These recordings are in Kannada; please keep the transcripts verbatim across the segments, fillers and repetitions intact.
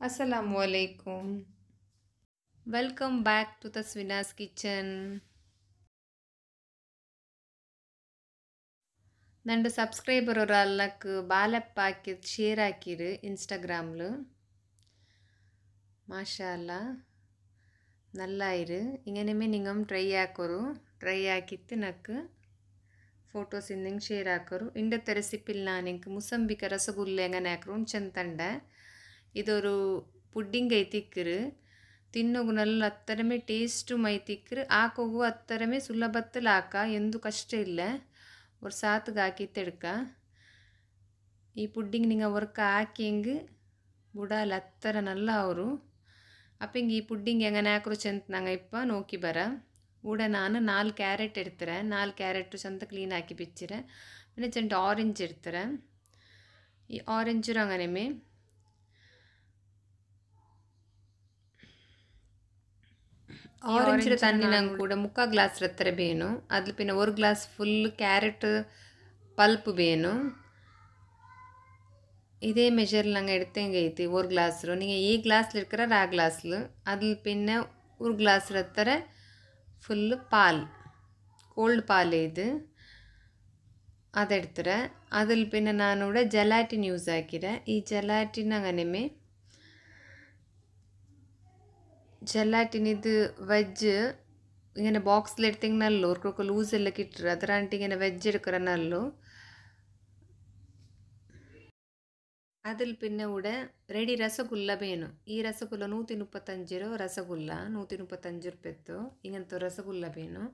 Assalamualaikum. Welcome back to Tasvina's kitchen. Nandu subscriber oralలకు బాలప్పాకి షేర్ ఆకిరు ఇన్స్టాగ్రామ్లో മാഷാല്ലാ നല്ലായിരു ഇങ്ങനെമേ നിങ്ങം ട്രൈ ആക്കോರು ಟ್ರೈ ಆಕಿತ್ತು ನಕ್ಕು ಫೋಟೋಸ್ ಇಂದಿಂಗ್ ಶೇರ್ ಆಕರು ಇಂಡತ್ತ ರೆಸಿಪಿಲ್ ನಾನಿಂಕ್ ಮುಸಂಬಿಕ ರಸಗುಲ್ಲೆ ಎಂಗನೆ ಆಕರು ಚೆಂತಂಡ ಇದೊರು ಪುಡ್ಡಿಂಗ್ ಐತಿಕ್ಕರು ತಿನ್ನೋಗು ನಲ್ಲ ಅತ್ತರಮೇ ಟೇಸ್ಟು ಮೈತಿಕ್ಕರು ಆಕೋಗು ಅತ್ತರಮೇ ಸುಲಭತ್ತಲು ಆಕ ಎಂದು ಕಷ್ಟ ಇಲ್ಲ ஒரு சாத்துக்கு ஆக்கித்து எடுக்க ಈ ಪುಡ್ಡಿಂಗ್ ನಿಂಗೆ ವರ್ಕ ಹಾಕಿಂಗ್ ಬುಡಾಲ್ ಹತ್ತರ ನಲ್ಲ ಅವರು ಅಪ್ಪ ಹಿಂಗೆ ಈ ಪುಡ್ಡಿಂಗ್ ಹೆಂಗನೆ ಹಾಕ್ರು ಚೆಂತ ನಂಗೆ ಇಪ್ಪ ನೋಕಿ ಬರ ಊಡ ನಾನು ನಾಲ್ಕು ಕ್ಯಾರೆಟ್ ಇಡ್ತಾರೆ ನಾಲ್ಕು ಕ್ಯಾರೆಟು ಚೆಂತ ಕ್ಲೀನ್ ಹಾಕಿ ಬಿಚ್ಚಿರೆ പിന്നെ ಚೆಂಟ ಆರೆಂಜ್ ಇಡ್ತಾರೆ ಈ ಆರೆಂಜು ರಂಗನೆಮೆ ஆரஞ்சு தண்ணி நாங்கள் கூட முக்கால் கிளாஸ் ரத்தரை வேணும் அதில் பின்ன ஒரு கிளாஸ் ஃபுல் கேரட்டு பல்ப்பு வேணும் இதே மெஷரில் நாங்கள் எடுத்தேங்க ஐತಿ ஒரு ಗ್ಲಾಸ್ರು நீங்கள் ಈ ಗ್ಲಾಸ್ಲಿ இருக்கிற ಆ ಗ್ಲಾಸ್ಲು அதில் பின்ன ஒரு ಗ್ಲಾಸ್ ரத்தரை ಫುಲ್ಲು ಪಾಲ್ ಕೋಲ್ಡ್ ಪಾಲ್ ಇದು ಅದು ಎಡ್ತಾರೆ அதில் பின்ன ನಾನೂಡ ಜೆಲಾಟಿನ್ ಯೂಸ್ ಹಾಕಿರೆ ಈ ಜೆಲಾಟಿನ್ ಅಂಗನೆಮೆ ಜೆಲಾಟಿನ್ ಇದು വെജ് ഇങ്ങനെ ബോക്സിൽ എടുത്തെങ്കിൽ നല്ലോ ഒർക്കൊക്കെ ലൂസ് എല്ലാം കിട്ടുക അതറാണ്ട് ഇങ്ങനെ വെജ് എടുക്കിற നല്ലോ അതിൽ പിന്നെ ഇവിടെ ರೆಡಿ ರಸಗುಲ್ಲ ಬೇನು ಈ ರಸಗುಲ್ಲ ನೂറ്റി ಮುಪ್ಪತ್ತಂಜು ರೂ ರಸಗುಲ್ಲ ನೂറ്റി ಮುಪ್ಪತ್ತಂಜು ರೂಪಾಯಿತ್ತು ಇಂಗಂತ ರಸಗುಲ್ಲ ಬೇನು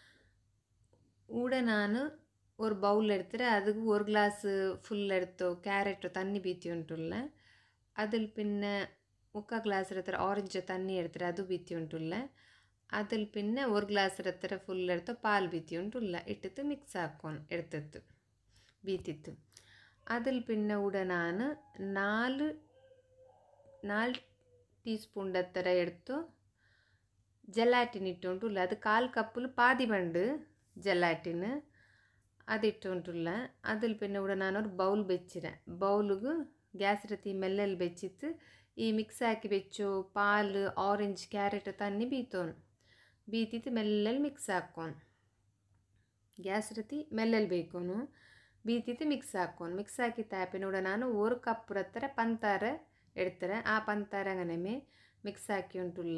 ಊಡ ನಾನು ஒரு பவுல் எடுத்துட்டு அதுக்கு ஒரு கிளாஸ் ஃபுல் எடுத்தோ கேரட் தண்ணி பீத்தி ಉಂಟುಲ್ಲ அதில் பின்ன ಮುಕ್ಕಾಲು ಗ್ಲಾಸ್ ಹತ್ರ ಆರೆಂಜ್ ತಣ್ಣಿ ಎಡ್ತಾರೆ ಅದು ಬೀತಿ ಉಂಟುಲ್ಲ ಅದಲ್ಲಿ ಪಿನ್ನ ஒரு ಗ್ಲಾಸ್ ಹತ್ರ ಫುಲ್ ಎಡ್ತ ಪಾಲ್ ಬೀತಿ ಉಂಟುಲ್ಲ ಇಟ್ಟಿತ್ತು ಮಿಕ್ಸ್ ಹಾಕೊಂಡು ಎಡ್ತತ್ತು ಬೀತಿತ್ತು ಅದಲ್ಲಿ ಪಿನ್ನ ಉಡ ನಾನು ನಾಲ್ಕು ನಾಲ್ಕು ಟೀ ಸ್ಪೂನ್ ಹತ್ರ ಎಡ್ತು ಜೆಲಾಟಿನ್ ಇಟ್ಟು ಉಂಟುಲ್ಲ ಅದು ಕಾಲು ಕಪ್ಪಲು ಪಾದಿ ಬಂಡು ಜೆಲಾಟಿನ್ ಅದಿಟ್ಟು ಉಂಟುಲ್ಲ ಅದಲ್ಲಿ ಪಿನ್ನ ಉಡ ನಾನು ஒரு ಬೌಲ್ ಬೆಚ್ಚಿರೆ ಬೌಲಿಗೂ ಗ್ಯಾಸ್ ರತಿ ಮೆಲ್ಲೆಲ್ಲಿ ಬೆಚ್ಚಿತ್ತು ಈ ಮಿಕ್ಸ್ ಹಾಕಿ ಬೆಚ್ಚು ಪಾಲು ಆರೆಂಜ್ ಕ್ಯಾರೆಟ್ ತನ್ನಿ ಬೀತೋನು ಬೀತಿತ್ತು ಮೆಲ್ಲಲ್ಲಿ ಮಿಕ್ಸ್ ಹಾಕ್ಕೊಂಡು ಗ್ಯಾಸ್ ರೀತಿ ಮೆಲ್ಲಲ್ಲಿ ಬೇಕೋನು ಬೀತಿತ್ತು ಮಿಕ್ಸ್ ಹಾಕ್ಕೊಂಡು ಮಿಕ್ಸ್ ಹಾಕಿ ತಾಪಿನೂಡ ನಾನು ஒரு ಕಪ್ ಹತ್ರ ಪಂತಾರ ಎಡ್ತಾರೆ ಆ ಪಂತಾರ ಅಂಗನೆಮೆ ಮಿಕ್ಸ್ ಹಾಕಿ ಉಂಟುಲ್ಲ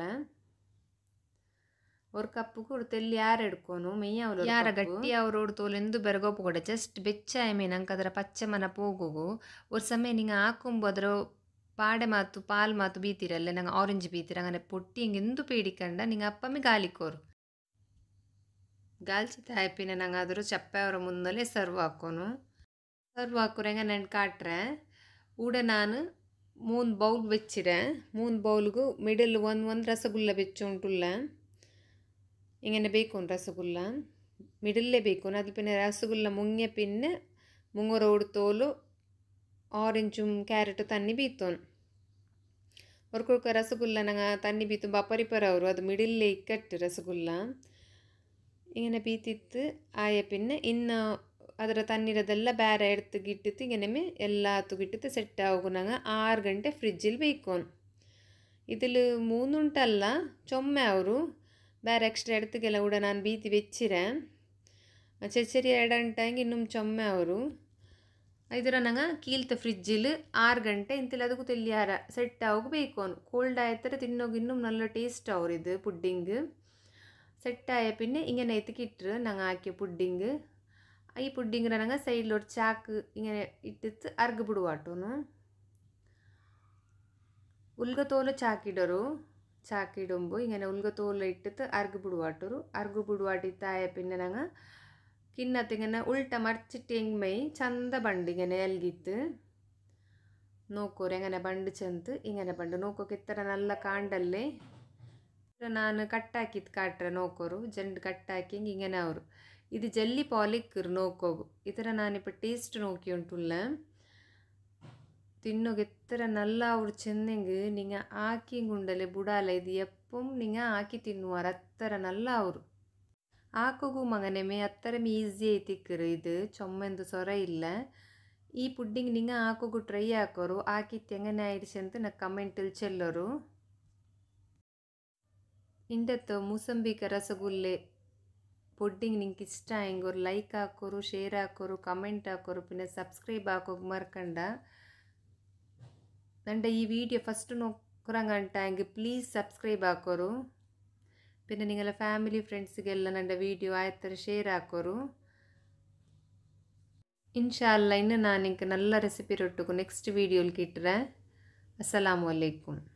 ஒரு ಕಪ್ಪುಗೂ ತೆಲ್ಲಿ ಯಾರು ಎಡ್ಕೋನು ಮೆಯ್ಯ ಅವಳು ಯಾರ ಗಟ್ಟಿ ಅವರೋಡು ತೋಲೆಂದು ಬೆರಗೋಪು ಕೂಡ ಜಸ್ಟ್ ಬೆಚ್ಚಾಯ ಮೇ ನಂಗೆ ಅದರ ಪಚ್ಚೆ ಮನ ಪೋಗುಗು ஒரு ಸಮಯ ನಿಂಗೆ ಹಾಕೊಂಬು ಅದರ പാടെ മാത്തു പാൽ മാത്തു ബീത്തിരല്ലേ ഞങ്ങൾ ഓറഞ്ച് ബീത്തിര അങ്ങനെ പൊട്ടി എങ്കിൽ എന്തു പേടിക്കണ്ട നിങ്ങൾ അപ്പമ്മ ഗാലിക്കോರು ಗಾಲ್ಚಿತ್ತಾಯ പിന്നെ ഞങ്ങൾ അതൊരു ചപ്പ ಅವರ മുന്നല്ലേ ಸರ್ವ್ ಹಾಕೋನು ಸರ್ವ್ ಹಾಕೋರು ಹೆಂಗೆ ನೆನ್ ಕಾಟ್ರೆ ಊಡ ನಾನು ಮೂರು ಬೌಲ್ ಬೆಚ್ಚಿರೆ ಮೂರು ಬೌಲ್ಗೂ ಮಿಡಲ್ ಒಂದು ಒಂದು ರಸಗುಲ್ಲ ಬೆಚ್ಚ ಉಂಟುಲ್ಲ ಹಿಂಗೆ ಬೇಕು ರಸಗುಲ್ಲ ಮಿಡಲ್ಲೇ ಬೇಕು ಅದು പിന്നെ ರಸಗುಲ್ಲ ಮುങ്ങിಯ പിന്നെ മുങ്ങറോട് തോಲು ಆರೆಂಜುം ಕ್ಯಾರೆಟು ತನ್ನಿ ಬೀತೋನು ಒರ್ಕೊಳ್ಕ ರಸಗುಲ್ಲ ನಂಗೆ ತನ್ನಿ ಬೀತು ಬಪರಿಪರ ಅವರು ಅದು ಮಿಡಿಲ್ಲೇ ಇಕ್ಕಟ್ಟು ರಸಗುಲ್ಲ ಇങ്ങനെ ಬೀತಿತ್ತು ಆಯ ಪಿನ್ನ ಇನ್ನು ಅದರ ತಣ್ಣೀರದೆಲ್ಲ ಬೇರೆ ಎಡ್ತು ಗಿಟ್ಟಿತ್ತು ಇಂಗೆನೆಮೆ ಎಲ್ಲ ತುಗಿಟ್ಟಿತ್ತು ಸೆಟ್ ಆಗು ನಂಗೆ ಆರು ಗಂಟೆ ಫ್ರಿಜ್ಜಿಲ್ ಬೇಯ್ಕೋನು ഇതിൽ മൂന്നുണ്ടല്ല ചൊമ്മ ಅವರು ಬೇರೆ ಎಕ್ಸ್ಟ್ರಾ ಎಡ್ತಿಗೆಲ್ಲ ಕೂಡ ನಾನು ಬೀತಿ വെച്ചിರೆ ചെച്ചരി എടണ്ടായെങ്കിൽ ಇನ್ನೂ ചൊമ്മ ಅವರು ಇದರ ನಂಗೆ ಕೀಲ್ತ ಫ್ರಿಜ್ಜಿಲ್ ಆರು ಗಂಟೆ ಇಂತಿಲ್ಲ ಅದಕ್ಕೂ ತೆಲ್ಲಿಯಾರ ಸೆಟ್ ಆಗೋಗಿ ಬೇಕೋನು ಕೋಲ್ಡ್ ಆಯ್ತಾರೆ ತಿನ್ನೋಗಿ ಇನ್ನೂ നല്ല ಟೇಸ್ಟ್ ಅವ್ರು ಇದು ಪುಡ್ಡಿಂಗ್ ಸೆಟ್ ಆಯ പിന്നെ ഇങ്ങനെ എത്തിക്കിട്ട് ഞങ്ങൾ ആക്കിയ പുഡിങ് ഈ പുഡിങ് ഞങ്ങൾ സൈഡിലൊരു ചാക്ക് ഇങ്ങനെ ഇട്ടിട്ട് അർഗ് ಬಿಡುವಾಟೋನು ഉൽഗത്തോല് ചാക്കിടರು ചാക്കിടുമ്പോൾ ഇങ്ങനെ ഉൽഗത്തോല് ഇട്ടിട്ട് അർഗ് ಬಿಡುವಾಟರು അർഗ് ಬಿಡುವಾಟಿತ್ತಾയ പിന്നെ ഞങ്ങൾ കിന്നത്തിങ്ങനെ ഉൾട്ട മറിച്ചിട്ട് എങ്ങമേ ചന്ത ബണ്ട് ഇങ്ങനെ എൽകിത്ത് നോക്കോರು എങ്ങനെ ബണ്ട് ചെന്ത് ഇങ്ങനെ ബണ്ട് നോക്കോಕೆ ഇത്ര നല്ല ಕಾಂಡಲ್ಲೇ ನಾನು ಕಟ್ಟಾಕಿತ್ತು ಕಾಟ್ರೆ ನೋಕೋರು ಜಂಡು ಕಟ್ಟಾಕಿ ಹಿಂಗೆ ಅವರು ಇದು ಜಲ್ಲಿ ಪಾಲಿಕ್ಕರು ನೋಕೋಗು ಈ ಥರ ನಾನಿപ്പോൾ ಟೇಸ್ಟ್ ನೋಕಿ ಉಂಟುಲ್ಲ ತಿನ್ನೋಗೆ ಎತ್ತರ ನಲ್ಲ ಅವ್ರು ಚೆಂದಂಗೆ ನಿಂಗೆ ಹಾಕಿ ಗುಂಡಲೆ ಬುಡಾಲ ಇದು ಎಪ್ಪಂ ನಿಂಗೆ ಹಾಕಿ ತಿನ್ನುವಾರ ಹತ್ತರ ನಲ್ಲ ಅವರು ಹಾಕೋಗು ಮಗನೆಮೆ ಹತ್ತರ ಈಸಿ ಐತಿಕ್ಕರು ಇದು ಚೊಮ್ಮೆಂದು ಸೊರ ಇಲ್ಲ ಈ ಪುಡ್ಡಿಂಗ್ ನಿಂಗೆ ಹಾಕೋಗು ಟ್ರೈ ಹಾಕೋರು ಹಾಕಿತ್ತು ಹೆಂಗನೆ ಆಯಿಡ್ಸಿ ಅಂತ ನಾ ಕಮೆಂಟಲ್ಲಿ ಚೆಲ್ಲೋರು ಇಂಡತ್ತು ಮೂಸಂಬಿಕ ರಸಗುಲ್ಲೆ ಪುಡ್ಡಿಂಗ್ ನಿಂಗೆ ಇಷ್ಟ ಹೆಂಗೋರು ಲೈಕ್ ಹಾಕೋರು ಶೇರ್ ಹಾಕೋರು ಕಮೆಂಟ್ ಹಾಕೋರು ಪಿನ್ನ ಸಬ್ಸ್ಕ್ರೈಬ್ ಹಾಕೋಗಿ ಮರ್ಕಂಡ ನಂಡ ಈ ವಿಡಿಯೋ ಫಸ್ಟ್ ನೋಕ್ರಂಗಂಟ ಹಂಗೆ ಪ್ಲೀಸ್ ಸಬ್ಸ್ಕ್ರೈಬ್ ಹಾಕೋರು ಪಿನ್ನ ನಿಂಗೆಲ್ಲ ಫ್ಯಾಮಿಲಿ ಫ್ರೆಂಡ್ಸ್ಗೆಲ್ಲ ನಂಡ ವಿಡಿಯೋ ಆಯ್ತರ ಶೇರ್ ಹಾಕೋರು ಇನ್ಶಾಲ್ಲ ಇನ್ನು ನಾನು ನಿಂಗೆ ನಲ್ಲ ರೆಸಿಪಿ ರೊಟ್ಟಿಗೂ ನೆಕ್ಸ್ಟ್ ವೀಡಿಯೋಲಿ ಕಿಟ್ರೆ ಅಸ್ಸಲಾಮು ಅಲೈಕುಂ.